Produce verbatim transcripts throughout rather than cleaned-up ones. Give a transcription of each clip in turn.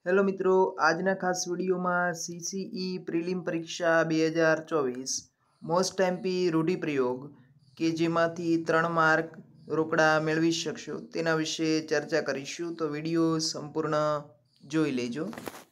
Hello મિત્રો, આજના ખાસ વિડીયોમાં સીસીઈ પ્રિલિમ પરીક્ષા બે હજાર ચોવીસ મોસ્ટ એમપી રૂઢિપ્રયોગ કે જેમાંથી ત્રણ માર્ક રોકડા મેળવી શકશો તેના વિશે ચર્ચા કરીશું. તો વિડીયો સંપૂર્ણ જોઈ લેજો.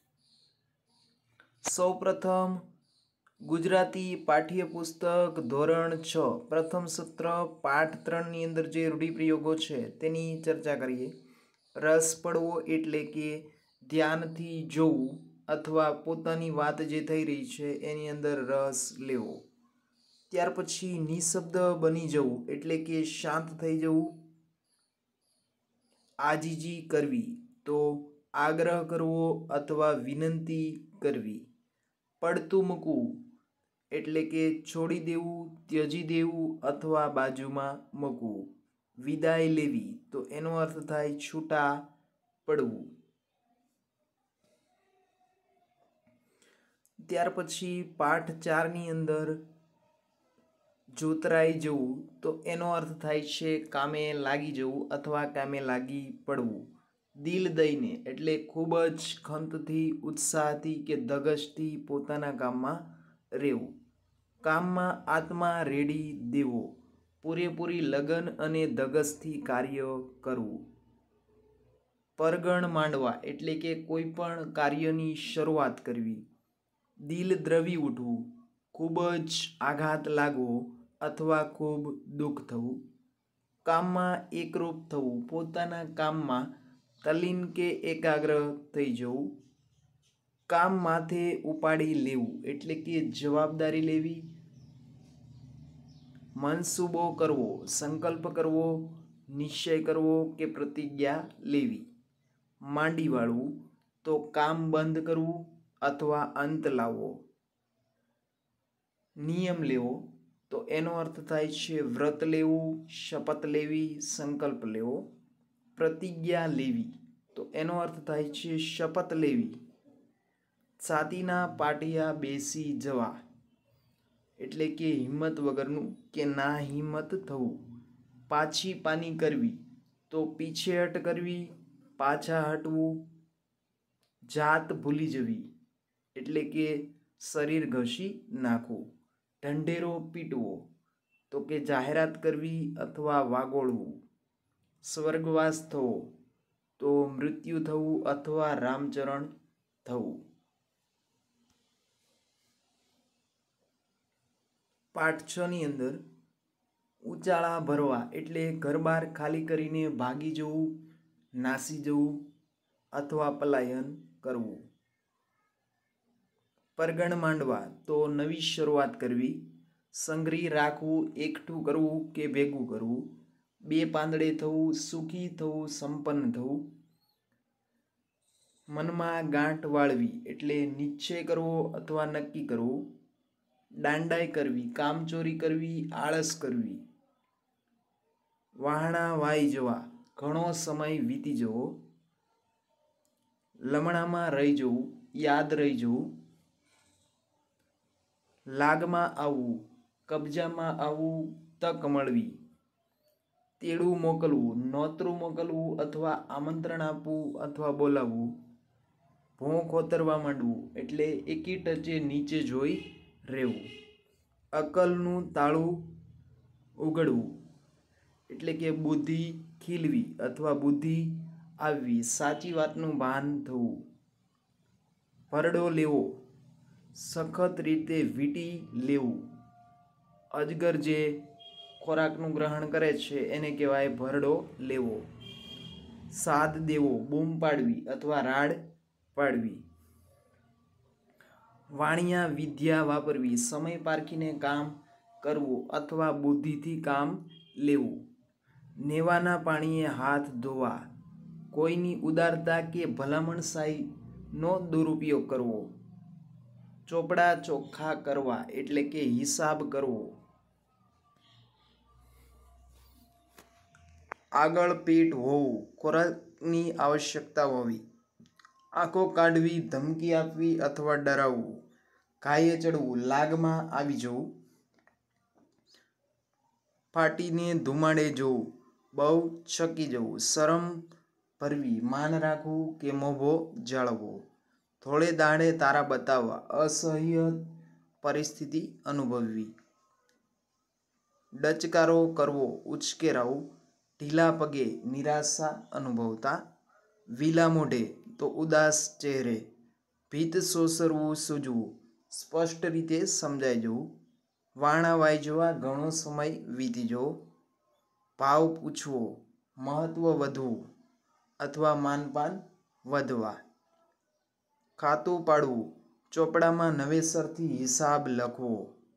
સૌપ્રથમ ગુજરાતી પાઠ્યપુસ્તક ધોરણ છ પ્રથમ સત્ર પાઠ ત્રણની અંદર જે રૂઢિપ્રયોગો છે તેની ચર્ચા કરીએ. રસ પડવો એટલે કે ધ્યાનથી જોવું અથવા પોતાની વાત જે થઈ રહી છે એની અંદર રસ લેવો. ત્યાર પછી નિશબ્દ બની જવું એટલે કે શાંત થઈ જવું. આજીજી કરવી તો આગ્રહ કરવો અથવા વિનંતી કરવી. પડતું મૂકવું એટલે કે છોડી દેવું, ત્યજી દેવું અથવા બાજુમાં મૂકવું. વિદાય લેવી તો એનો અર્થ થાય છૂટા પડવું. ત્યાર પછી પાઠ ચારની અંદર જોતરાઈ જવું તો એનો અર્થ થાય છે કામે લાગી જવું અથવા કામે લાગી પડવું. દિલ દઈને એટલે ખૂબ જ ખંતથી, ઉત્સાહથી કે ધગશથી પોતાના કામમાં રહેવું. કામમાં આત્મા રેડી દેવો, પૂરેપૂરી લગન અને ધગશથી કાર્ય કરવું. પરગણ માંડવા એટલે કે કોઈ પણ કાર્યની શરૂઆત કરવી. દિલ દ્રવી ઉઠવું, ખૂબ જ આઘાત લાગવો અથવા ખૂબ દુઃખ થવું. કામમાં એકરૂપ થવું, પોતાના કામમાં તલ્લીન કે એકાગ્ર થઈ જવું. કામ માથે ઉપાડી લેવું એટલે કે જવાબદારી લેવી. મનસૂબો કરવો, સંકલ્પ કરવો, નિશ્ચય કરવો કે પ્રતિજ્ઞા લેવી. માંડી વાળવું તો કામ બંધ કરવું અથવા અંત લાવવો. નિયમ લેવો તો એનો અર્થ થાય છે વ્રત લેવું, શપથ લેવી, સંકલ્પ લેવો. પ્રતિજ્ઞા લેવી તો એનો અર્થ થાય છે શપથ લેવી. છાતીના પાટિયા બેસી જવા એટલે કે હિંમત વગરનું કે ના હિંમત થવું. પાછી પાની કરવી તો પીછેહટ કરવી, પાછા હટવું. જાત ભૂલી જવી એટલે કે શરીર ઘસી નાખવું. ઢંઢેરો પીટવો તો કે જાહેરાત કરવી અથવા વાગોળવું. સ્વર્ગવાસ થવો તો મૃત્યુ થવું અથવા રામચરણ થવું. પાઠ છ ની અંદર ઉચાળા ભરવા એટલે ઘરબાર ખાલી કરીને ભાગી જવું, નાસી જવું અથવા પલાયન કરવું. પરગણ માંડવા તો નવી શરૂઆત કરવી. સંગ્રહી રાખવું, એકઠું કરવું કે ભેગું કરવું. બે પાંદડે થવું, સુખી થવું, સંપન્ન થવું. મનમાં ગાંઠ વાળવી એટલે નિશ્ચય કરવો અથવા નક્કી કરવું. દાંડાઈ કરવી, કામચોરી કરવી, આળસ કરવી. વહાણા વાઈ જવા, ઘણો સમય વીતી જવો. લમણામાં રહી જવું, યાદ રહી જવું. લાગમાં આવવું, કબજામાં આવવું, તક મળવી. તેડું મોકલવું, નોતરું મોકલવું અથવા આમંત્રણ આપવું અથવા બોલાવવું. ભોં ખોતરવા માંડવું એટલે એકી ટચે નીચે જોઈ રહેવું. અકલનું તાળું ઉઘડવું એટલે કે બુદ્ધિ ખીલવી અથવા બુદ્ધિ આવવી, સાચી વાતનું ભાન થવું. ભરડો લેવો, સખત રીતે વીંટી લેવું. અજગર જે ખોરાકનું ગ્રહણ કરે છે એને કહેવાય ભરડો લેવો. સાદ દેવો, બૂમ પાડવી અથવા રાડ પાડવી. વાણિયા વિદ્યા વાપરવી, સમય પારખીને કામ કરવું અથવા બુદ્ધિથી કામ લેવું. નેવાના પાણીએ હાથ ધોવા, કોઈની ઉદારતા કે ભલામણશાહીનો દુરુપયોગ કરવો. ચોપડા ચોખ્ખા કરવા એટલે કે હિસાબ કરવો. આગળ પેટ હોવું, ખોરાકની આવશ્યકતા હોવી. આંખો કાઢવી, ધમકી આપવી અથવા ડરાવવું. ઘાયે ચડવું, લાગમાં આવી જવું. ફાટીને ધુમાડે જવું, બહુ છકી જવું. શરમ ભરવી, માન રાખવું કે મોભો જાળવવો, થોડે દાડે તારા બતાવવા, અસહ્ય પરિસ્થિતિ અનુભવવી, ડચકારો કરવો, ઉશ્કેરાવું, ઢીલા પગે નિરાશા અનુભવતા, વિલા મોઢે તો ઉદાસ ચહેરે, ભીત સોસરવું સૂજવું, સ્પષ્ટ રીતે સમજાઈ જવું, વાણા વાઈ જવા, ઘણો સમય વીતી જવો, ભાવ પૂછવો, મહત્વ વધવું અથવા માનપાન વધવા, ખાતું પાડવું, ચોપડામાં નવેસરથી હિસાબ લખવો,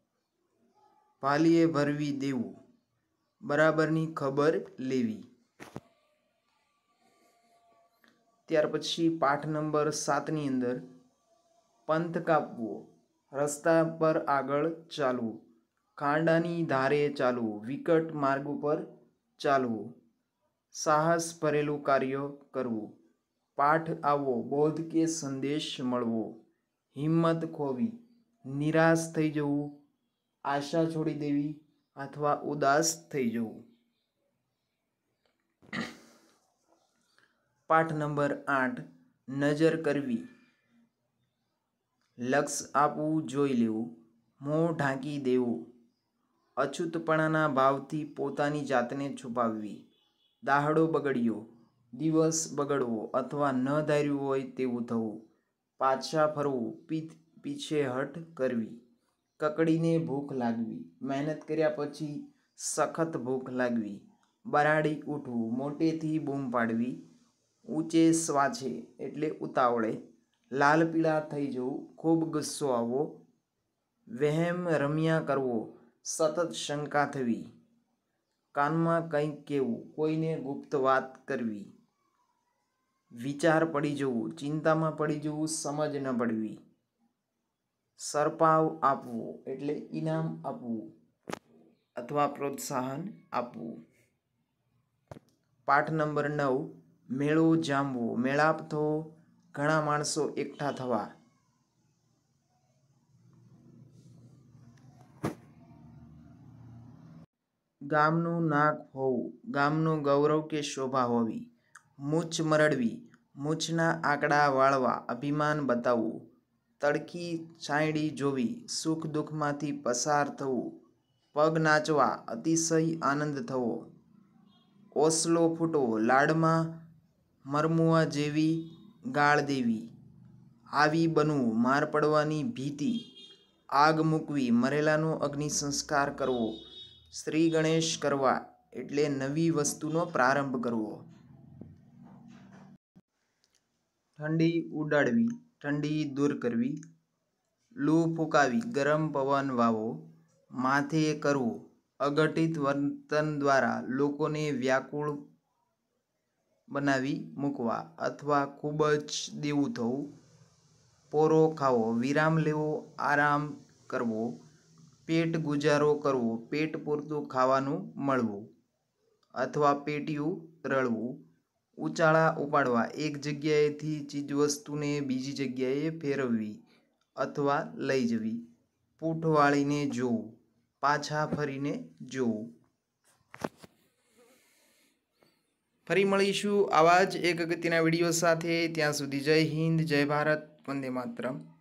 ભાલીએ ભરવી દેવું, બરાબરની ખબર લેવી. ત્યાર પછી પાઠ નંબર સાતની અંદર પંથ કાપવો, રસ્તા પર આગળ ચાલવું, ખાંડાની ધારે ચાલવું, વિકટ માર્ગ ઉપર ચાલવું, સાહસ ભરેલું કાર્ય કરવું, પાઠ આવવો, બોધ કે સંદેશ મળવો, હિંમત ખોવી, નિરાશ થઈ જવું, આશા છોડી દેવી અથવા ઉદાસ થઈ જવું. પાઠ નંબર આઠ નજર કરવી, લક્ષ આપવું, જોઈ લેવું, મોં ઢાંકી દેવું, અછૂતપણાના ભાવથી પોતાની જાતને છુપાવવી, દાહડો બગડ્યો, દિવસ બગડવો અથવા ન ધાર્યું હોય તેવું થવું, પાછા ફરવું, પીછેહટ કરવી, કકડીને ભૂખ લાગવી, મહેનત કર્યા પછી સખત ભૂખ લાગવી, બરાડી ઉઠવું, મોટેથી બૂમ પાડવી, ઊંચે સ્વાછે એટલે ઉતાવળે, લાલ પીળા થઈ જવું, ખૂબ ગુસ્સો આવવો, વહેમ રમ્યા કરવો, સતત શંકા થવી, કાનમાં કંઈક કહેવું, કોઈને ગુપ્ત વાત કરવી, વિચાર પડી જવું, ચિંતામાં પડી જવું, સમજ ન પડવી, સરપાવ આપવો એટલે ઇનામ આપવું અથવા પ્રોત્સાહન આપવું. પાઠ નંબર નવ મેળો જામવો, મેળાપ થવો, ઘણા માણસો એકઠા થવા, ગામનું નાક હોવું, ગામનું ગૌરવ કે શોભા હોવી, મૂછ મરડવી, મૂછના આંકડા વાળવા, અભિમાન બતાવવું, તડકી છાંયડી જોવી, સુખ દુઃખમાંથી પસાર થવું, પગ નાચવા, અતિશય આનંદ થવો, ઓસલો ફૂટવો, લાડમાં મરમુવા જેવી ગાળ દેવી, આવી બનવું, માર પડવાની ભીતિ, આગ મૂકવી, મરેલાનો અગ્નિ સંસ્કાર કરવો, શ્રી ગણેશ કરવા એટલે નવી વસ્તુનો પ્રારંભ કરવો, ઠંડી ઉડાડવી, ઠંડી દૂર કરવી, લૂ ફૂંકાવી, ગરમ પવન વાવો, માથે કરવું, અઘટિત વર્તન દ્વારા લોકોને વ્યાકુળ બનાવી મૂકવા અથવા ખૂબ જ દેવું થવું, પોરો ખાવો, વિરામ લેવો, આરામ કરવો, પેટ ગુજારો કરવો, પેટ પૂરતું ખાવાનું મળવું અથવા પેટીયું રળવું, ઉચાળા ઉપાડવા, એક જગ્યાએથી ચીજવસ્તુને બીજી જગ્યાએ ફેરવવી અથવા લઈ જવી, પૂંઠ વાળીને જોવું, પાછા ફરીને જોવું. ફરી મળીશું આવા જ એક અગત્યના વિડીયો સાથે. ત્યાં સુધી જય હિન્દ, જય ભારત, વંદે માતરમ.